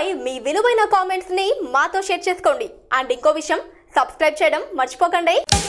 పై మీ విలువైన కామెంట్స్ ని మాతో షేర్ చేసుకోండి. అండ్ ఇంకో విషయం, సబ్స్క్రైబ్ చేయడం మర్చిపోకండి.